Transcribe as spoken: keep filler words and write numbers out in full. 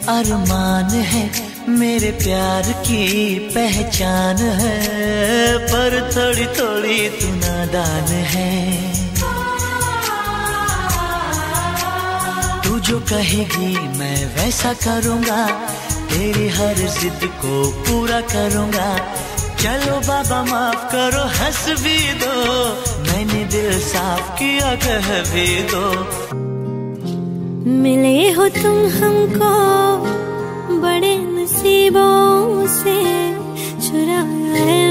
अरमान है, मेरे प्यार की पहचान है, पर थोड़ी थोड़ी तू नादान है। तू जो कहेगी मैं वैसा करूँगा, तेरी हर जिद को पूरा करूँगा। चलो बाबा माफ करो, हंस भी दो, मैंने दिल साफ किया कह भी दो। मिले हो तुम हमको बड़े नसीबों से, चुराया है